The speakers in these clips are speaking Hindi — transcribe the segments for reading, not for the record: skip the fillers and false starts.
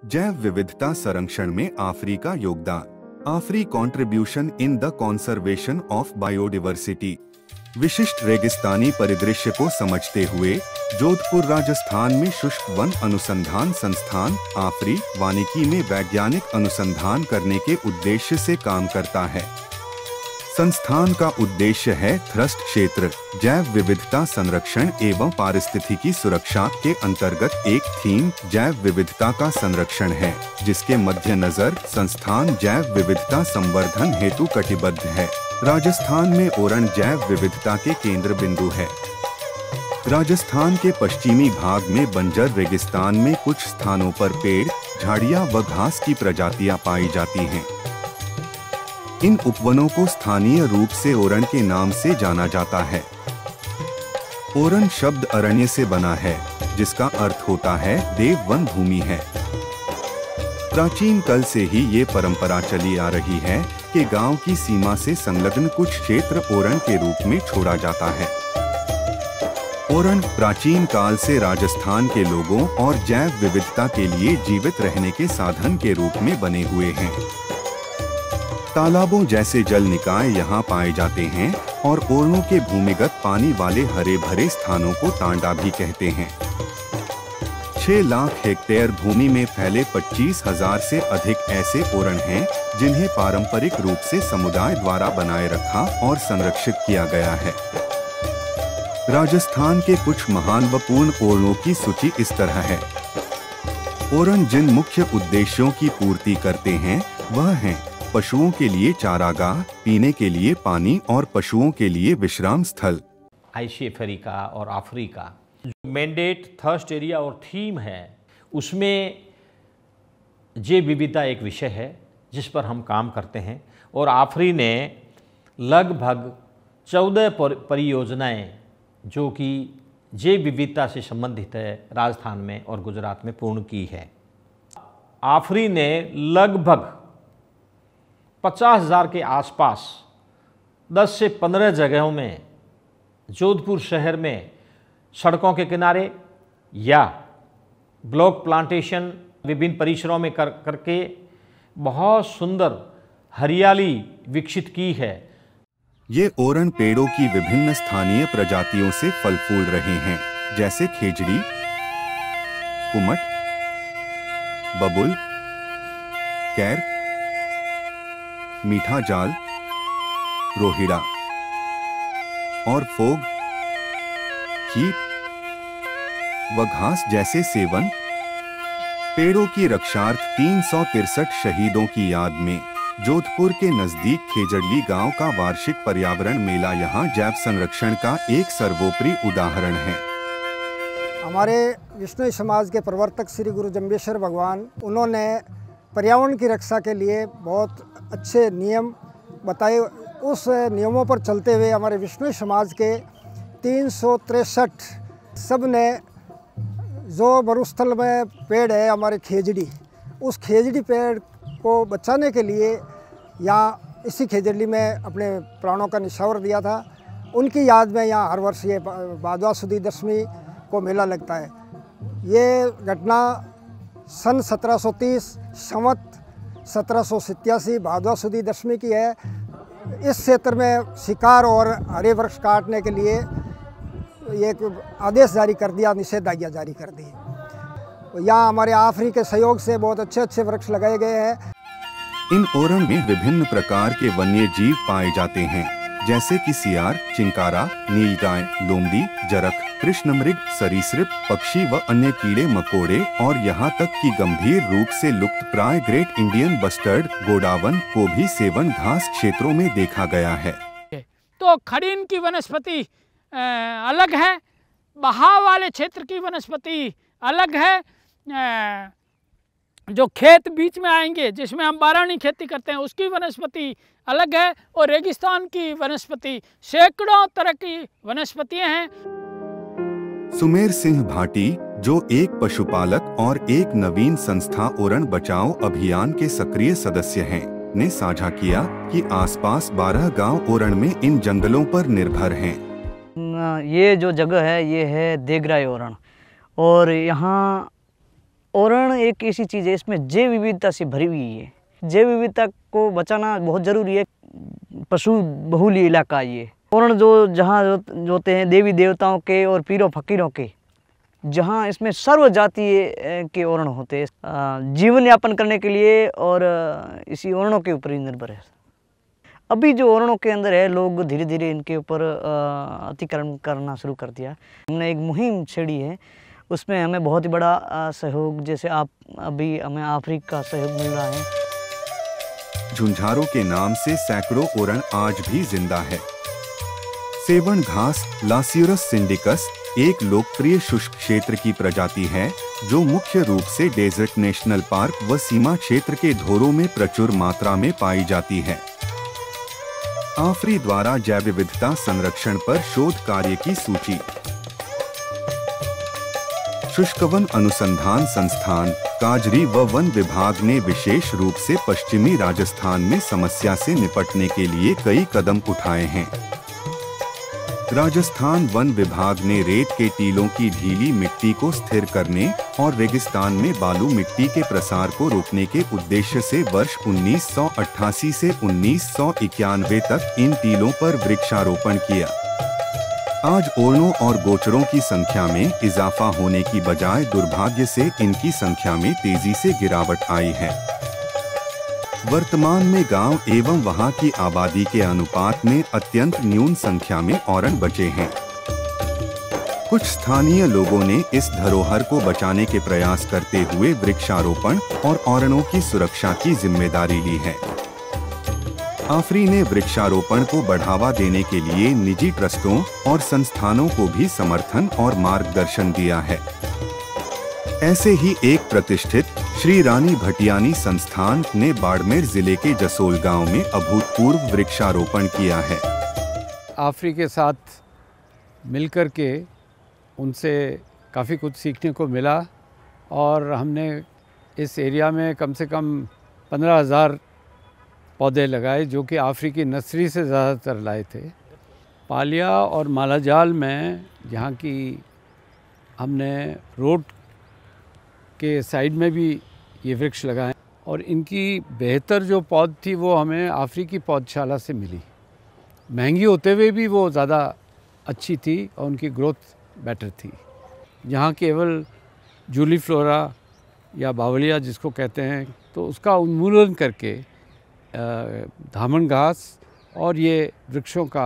जैव विविधता संरक्षण में आफरी का योगदान। AFRI contribution in the conservation of biodiversity. विशिष्ट रेगिस्तानी परिदृश्य को समझते हुए जोधपुर राजस्थान में शुष्क वन अनुसंधान संस्थान आफरी वानिकी में वैज्ञानिक अनुसंधान करने के उद्देश्य से काम करता है। संस्थान का उद्देश्य है थ्रस्ट क्षेत्र जैव विविधता संरक्षण एवं पारिस्थितिकी सुरक्षा के अंतर्गत एक थीम जैव विविधता का संरक्षण है, जिसके मद्देनजर संस्थान जैव विविधता संवर्धन हेतु कटिबद्ध है। राजस्थान में ओरण जैव विविधता के केंद्र बिंदु है। राजस्थान के पश्चिमी भाग में बंजर रेगिस्तान में कुछ स्थानों पर पेड़, झाड़ियां व घास की प्रजातियां पाई जाती हैं। इन उपवनों को स्थानीय रूप से ओरण के नाम से जाना जाता है। ओरण शब्द अरण्य से बना है, जिसका अर्थ होता है देव वन भूमि है। प्राचीन काल से ही ये परंपरा चली आ रही है कि गांव की सीमा से संलग्न कुछ क्षेत्र ओरण के रूप में छोड़ा जाता है। ओरण प्राचीन काल से राजस्थान के लोगों और जैव विविधता के लिए जीवित रहने के साधन के रूप में बने हुए हैं। तालाबों जैसे जल निकाय यहाँ पाए जाते हैं और ओरणों के भूमिगत पानी वाले हरे भरे स्थानों को तांडा भी कहते हैं। 6 लाख हेक्टेयर भूमि में फैले 25,000 से अधिक ऐसे ओरण हैं, जिन्हें पारंपरिक रूप से समुदाय द्वारा बनाए रखा और संरक्षित किया गया है। राजस्थान के कुछ महान व पूर्ण ओरणों की सूची इस तरह है। ओरण जिन मुख्य उद्देश्यों की पूर्ति करते हैं वह हैं पशुओं के लिए चारागाह, पीने के लिए पानी और पशुओं के लिए विश्राम स्थल। आईसीएफआरई का और आफरी का जो मैंडेट थर्स्ट एरिया और थीम है, उसमें जैव विविधता एक विषय है जिस पर हम काम करते हैं। और आफरी ने लगभग 14 परियोजनाएं जो कि जैव विविधता से संबंधित है राजस्थान में और गुजरात में पूर्ण की है। आफरी ने लगभग 50,000 के आसपास 10 से 15 जगहों में जोधपुर शहर में सड़कों के किनारे या ब्लॉक प्लांटेशन विभिन्न परिसरों में करके बहुत सुंदर हरियाली विकसित की है। ये ओरण पेड़ों की विभिन्न स्थानीय प्रजातियों से फल फूल रहे हैं, जैसे खेजड़ी, कुमट, बबुल, कैर, मीठा जाल, रोहिड़ा और फोग, कीप व घास जैसे सेवन। पेड़ों की रक्षार्थ 363 शहीदों की याद में जोधपुर के नजदीक खेजड़ली गांव का वार्षिक पर्यावरण मेला यहां जैव संरक्षण का एक सर्वोपरि उदाहरण है। हमारे विष्णु समाज के प्रवर्तक श्री गुरु जम्बेश्वर भगवान, उन्होंने पर्यावरण की रक्षा के लिए बहुत अच्छे नियम बताए। उस नियमों पर चलते हुए हमारे विष्णु समाज के 363 सब ने जो मरुस्थल में पेड़ है हमारे खेजड़ी, उस खेजड़ी पेड़ को बचाने के लिए यहाँ इसी खेजड़ी में अपने प्राणों का निछावर दिया था। उनकी याद में यहाँ हर वर्ष ये भादवा सुदी दशमी को मेला लगता है। ये घटना सन 1730 संवत 1787 भादवा सुदी दशमी की है। इस क्षेत्र में शिकार और हरे वृक्ष काटने के लिए एक आदेश जारी कर दिया, निषेधाज्ञा जारी कर दी। यहाँ हमारे आफरी के सहयोग से बहुत अच्छे अच्छे वृक्ष लगाए गए हैं। इन ओरण में विभिन्न प्रकार के वन्य जीव पाए जाते हैं, जैसे कि सियार, चिंकारा, नीलगाय, लोमड़ी, जरख, कृष्णमृग, सरीसृप, पक्षी व अन्य कीड़े मकोड़े और यहाँ तक कि गंभीर रूप से लुप्तप्राय ग्रेट इंडियन बस्टर्ड गोडावन को भी सेवन घास क्षेत्रों में देखा गया है। तो खड़ीन की वनस्पति अलग है, बहाव वाले क्षेत्र की वनस्पति अलग है। जो खेत बीच में आएंगे जिसमें हम बारानी खेती करते हैं उसकी वनस्पति अलग है, और रेगिस्तान की वनस्पति सैकड़ों तरह की वनस्पतियां हैं। सुमेर सिंह भाटी, जो एक पशुपालक और एक नवीन संस्था ओरण बचाओ अभियान के सक्रिय सदस्य हैं, ने साझा किया कि आसपास 12 गांव ओरण में इन जंगलों पर निर्भर हैं। ये जो जगह है ये है देगराई ओरण, और यहाँ ओरण एक ऐसी चीज़ है, इसमें जैव विविधता से भरी हुई है। जैव विविधता को बचाना बहुत ज़रूरी है। पशु बहुल इलाका ये ओरण जो जहाँ जोते हैं देवी देवताओं के और पीरों फकीरों के, जहाँ इसमें सर्व जातीय के ओरण होते हैं। जीवन यापन करने के लिए और इसी ओरणों के ऊपर ही निर्भर है। अभी जो ओरणों के अंदर है, लोग धीरे धीरे इनके ऊपर अतिक्रमण करना शुरू कर दिया। हमने एक मुहिम छेड़ी है, उसमें हमें बहुत ही बड़ा सहयोग, जैसे अभी हमें अफ्रीका का सहयोग मिल रहा है। झुंझारों के नाम से सैकड़ों ओरण आज भी जिंदा है। सेवन घास लासियुरस सिंडिकस एक लोकप्रिय शुष्क क्षेत्र की प्रजाति है, जो मुख्य रूप से डेजर्ट नेशनल पार्क व सीमा क्षेत्र के धोरों में प्रचुर मात्रा में पाई जाती है। आफरी द्वारा जैव विविधता संरक्षण पर शोध कार्य की सूची। शुष्कवन अनुसंधान संस्थान काजरी व वन विभाग ने विशेष रूप से पश्चिमी राजस्थान में समस्या से निपटने के लिए कई कदम उठाए हैं। राजस्थान वन विभाग ने रेत के टीलों की ढीली मिट्टी को स्थिर करने और रेगिस्तान में बालू मिट्टी के प्रसार को रोकने के उद्देश्य से वर्ष 1988 से 1991 तक इन टीलों पर वृक्षारोपण किया। आज ओरणों और गोचरों की संख्या में इजाफा होने की बजाय दुर्भाग्य से इनकी संख्या में तेजी से गिरावट आई है। वर्तमान में गांव एवं वहां की आबादी के अनुपात में अत्यंत न्यून संख्या में ओरण बचे हैं। कुछ स्थानीय लोगों ने इस धरोहर को बचाने के प्रयास करते हुए वृक्षारोपण और ओरणों की सुरक्षा की जिम्मेदारी ली है। आफरी ने वृक्षारोपण को बढ़ावा देने के लिए निजी ट्रस्टों और संस्थानों को भी समर्थन और मार्गदर्शन दिया है। ऐसे ही एक प्रतिष्ठित श्री रानी भटियानी संस्थान ने बाड़मेर जिले के जसोल गांव में अभूतपूर्व वृक्षारोपण किया है। आफरी के साथ मिलकर के उनसे काफ़ी कुछ सीखने को मिला और हमने इस एरिया में कम से कम 15,000 पौधे लगाए, जो कि आफरी की नर्सरी से ज़्यादातर लाए थे। पालिया और मालाजाल में, जहाँ की हमने रोड के साइड में भी ये वृक्ष लगाए और इनकी बेहतर जो पौध थी वो हमें आफरी की पौधशाला से मिली। महंगी होते हुए भी वो ज़्यादा अच्छी थी और उनकी ग्रोथ बेटर थी। यहाँ केवल जूली फ्लोरा या बावलिया जिसको कहते हैं, तो उसका उन्मूलन करके धामन घास और ये वृक्षों का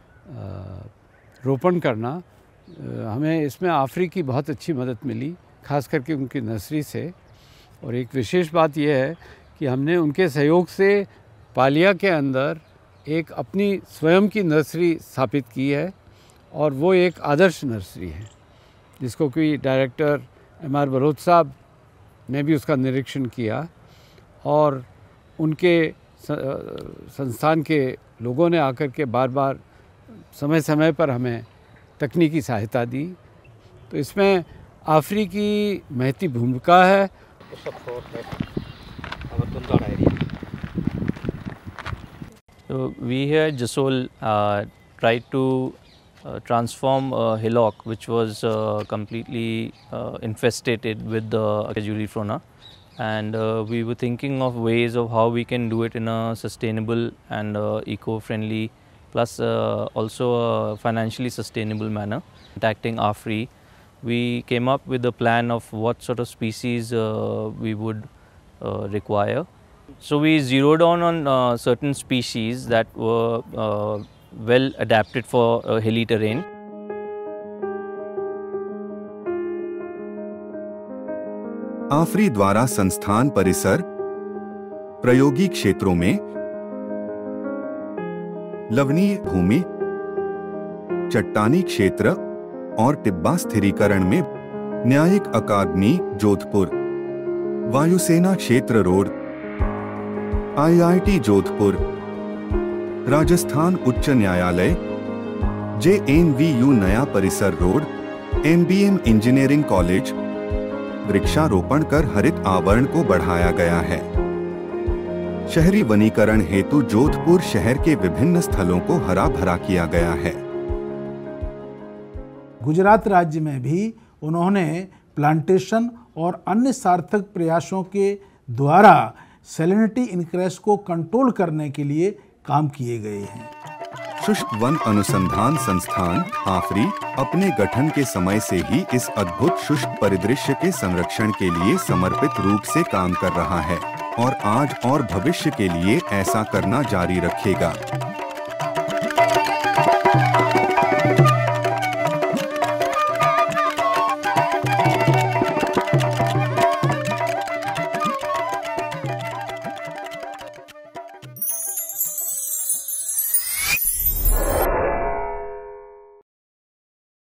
रोपण करना, हमें इसमें आफरी की बहुत अच्छी मदद मिली, खास करके उनकी नर्सरी से। और एक विशेष बात यह है कि हमने उनके सहयोग से पालिया के अंदर एक अपनी स्वयं की नर्सरी स्थापित की है और वो एक आदर्श नर्सरी है, जिसको कि डायरेक्टर M.R. बरोत साहब ने भी उसका निरीक्षण किया और उनके संस्थान के लोगों ने आकर के बार बार समय समय पर हमें तकनीकी सहायता दी। तो इसमें आफरी की महती भूमिका है। So we here at Jasol tried to transform a hillock which was completely infested with the Juliflora, and we were thinking of ways of how we can do it in a sustainable and eco-friendly, plus also a financially sustainable manner. Contacting Afri, we came up with a plan of what sort of species we would require. So we zeroed on certain species that were well adapted for hilly terrain. आफरी द्वारा संस्थान परिसर, प्रयोगी क्षेत्रों में लवणीय भूमि, चट्टानी क्षेत्र और टिब्बा स्थिरीकरण में न्यायिक अकादमी जोधपुर, वायुसेना क्षेत्र रोड, IIT जोधपुर, राजस्थान उच्च न्यायालय, JNVU नया परिसर रोड, MBM इंजीनियरिंग कॉलेज, वृक्षारोपण कर हरित आवरण को बढ़ाया गया है। शहरी वनीकरण हेतु जोधपुर शहर के विभिन्न स्थलों को हरा भरा किया गया है। गुजरात राज्य में भी उन्होंने प्लांटेशन और अन्य सार्थक प्रयासों के द्वारा सैलिनिटी इनक्रेस को कंट्रोल करने के लिए काम किए गए हैं। शुष्क वन अनुसंधान संस्थान आफरी अपने गठन के समय से ही इस अद्भुत शुष्क परिदृश्य के संरक्षण के लिए समर्पित रूप से काम कर रहा है और आज और भविष्य के लिए ऐसा करना जारी रखेगा।